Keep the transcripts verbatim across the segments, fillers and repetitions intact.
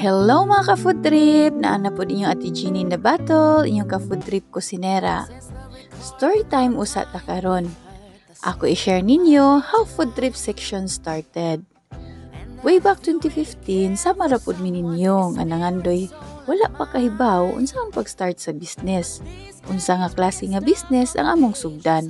Hello mga ka-food trip! Naana po inyong Ate Jeannie na battle, inyong ka-food trip kusinera. Story time usa ta karon. Ako i-share ninyo how food trip section started. Way back twenty fifteen, sama ra pud mi ninyo nga nangandoy wala pa kahibaw unsa ang pag-start sa business. Unsa nga klase nga business ang among sugdan.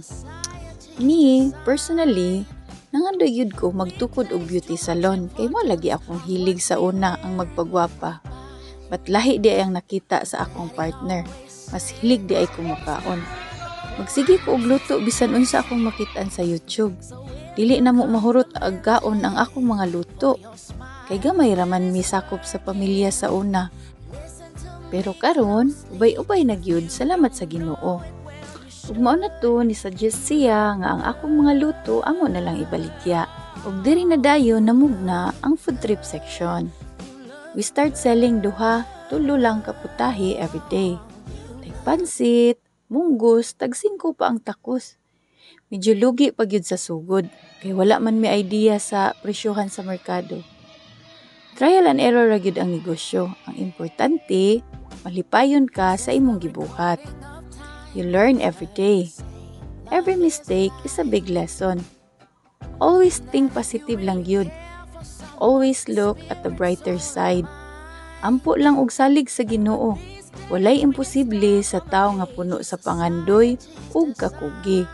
Ni, personally, nangandoy yun ko magtukod og beauty salon kay mo lagi akong hilig sa una ang magpagwapa. But lahi di ay ang nakita sa akong partner. Mas hilig di ay kumukaon. Magsige ko og luto bisan unsa akong makitaan sa YouTube. Dili na mo mahurot aggaon ang akong mga luto. Kay gamay raman mi sakop sa pamilya sa una. Pero karon, ubay-ubay na gyud salamat sa Ginoo. Ug mao na to ni suggest siya nga ang akong mga luto amo na lang ibaligya. Ug diri na dayon namugna ang food trip section. We start selling duha, tulo lang kaputahe every day. Tag pansit, munggos, tag singko pa ang takos. Medyo lugi pa gyud sa sugod kay wala man mi idea sa presyohan sa merkado. Trial and error ra gyud ang negosyo. Ang importante, malipayon ka sa imong gibuhat. You learn every day. Every mistake is a big lesson. Always think positive lang yun. Always look at the brighter side. Ampo lang og salig sa Ginoo. Walay imposible sa tao nga puno sa pangandoy ug kakugi.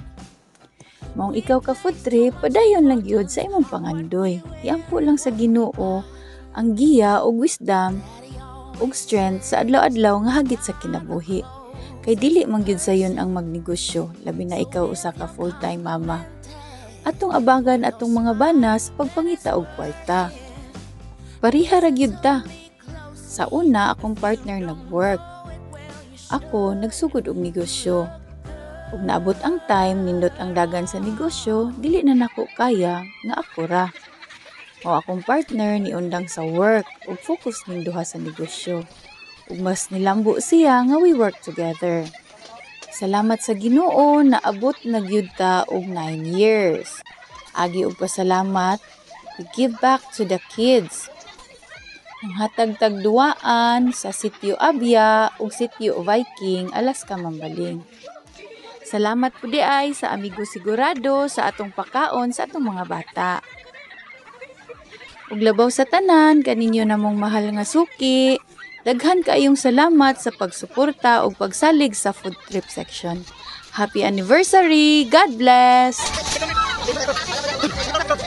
Maong ikaw ka food trip, padayon lang yun sa imong pangandoy. Iampo lang sa Ginoo ang giya ug wisdom ug strength sa adlaw-adlaw nga hagit sa kinabuhi. Kay dili man gyud sayon ang magnegosyo, labi na ikaw usa ka full-time mama. Atong abangan atong mga bana sa pagpangita og kwarta. Pariha ra gyud ta. Sa una akong partner nag-work. Ako nagsugod og negosyo. Ug naabot ang time nindot ang dagan sa negosyo, dili na nako kaya nga ako ra. Mao akong partner ni undang sa work ug focus ning duha sa negosyo. Ug mas nilambo siya nga we work together. Salamat sa Ginoo na abot na gyud ta og nine years. Agi og pasalamat, we give back to the kids. Ang hatag tagduaan sa Sitio Abya ug Sitio Viking alas ka mambaling. Salamat pud ay sa Amigo Sigurado sa atong pakaon sa atong mga bata. Ug labaw sa tanan kaninyo namong mahal nga suki. Daghan kaayong salamat sa pagsuporta o pagsalig sa food trip section. Happy anniversary! God bless!